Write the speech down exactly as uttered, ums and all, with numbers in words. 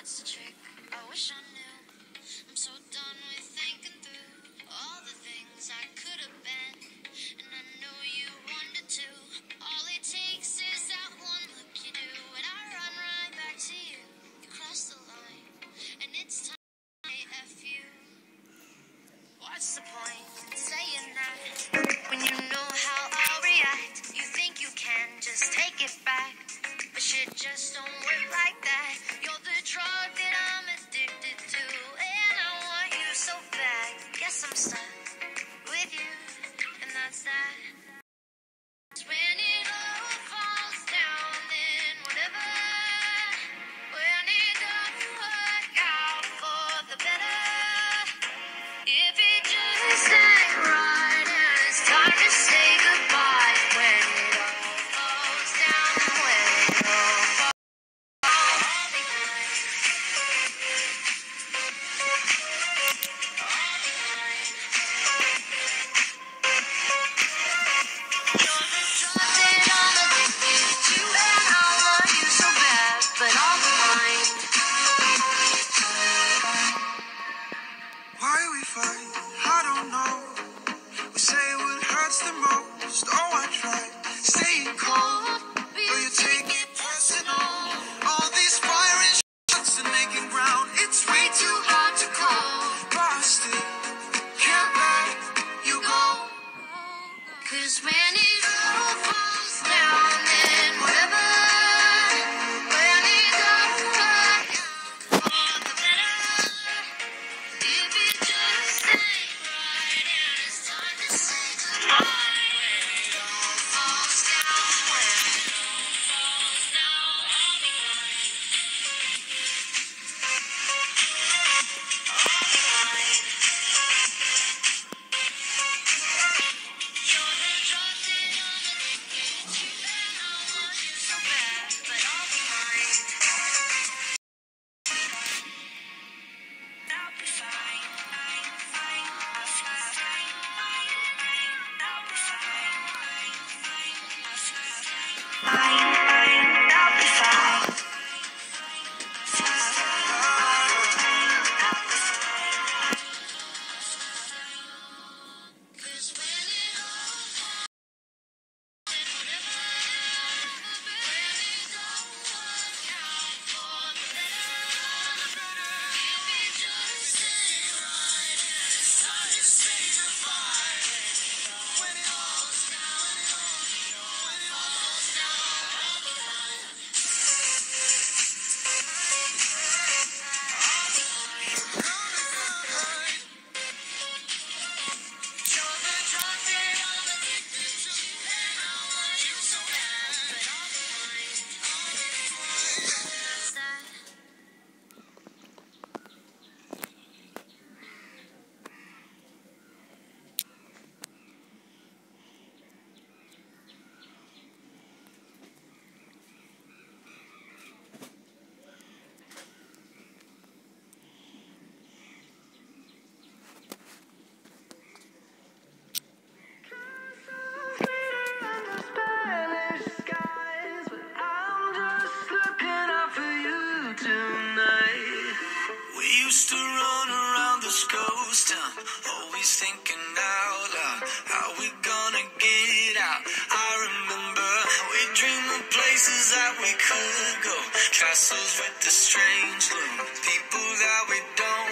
What's the trick? I wish I knew. I'm so done with thinking through all the things I could have been, and I know you wanted to. All it takes is that one look you do, and I run right back to you. You cross the line, and it's time I F you. What's the point in saying that when you know how I'll react? You think you can just take it back, but shit just don't work like that. You're the drug that I'm addicted to, and I want you so bad. Guess I'm stuck with you, and that's that. When it all falls down, then whatever. When it don't work out for the better, if it just ain't right and it's time to say goodbye. When it all falls down, when it all falls I'll be fine. I'll be fine. You're the drug that I'm addicted to, and I want you so bad, but I'll be fine. Why we fight, I don't know. We say what hurts the most. Oh, I try staying cold, but you take it personal. All these firing shots and making ground, it's way too hard to call. But I still can't let you go. Cause when it all falls down, then whatever. When it don't work out for the better, if it just ain't right and it's time to say goodbye. When it all falls down, when it all falls down, I'll be fine. I'll be fine. You're the drug that I'm addicted to, and I want you so bad, but I'll be fine. I'll be fine. Fine, fine. I'll be fine. I'll be fine. Fine, fine. I'll be fine. Cause when it all falls, whatever. When it don't work out for the better, if it just ain't right and it's time to say goodbye. When it all falls down, when it all falls down, I'll be fine. I'll be fine. You're the drug that I'm addicted to, and I want you so bad, but I'll be fine. That's that. Spanish skies, but I'm just looking out for you tonight. We used to run around this ghost town, always thinking out loud, how we gonna get out? I remember we dreamed of places that we could go, castles with the strange look, people that we don't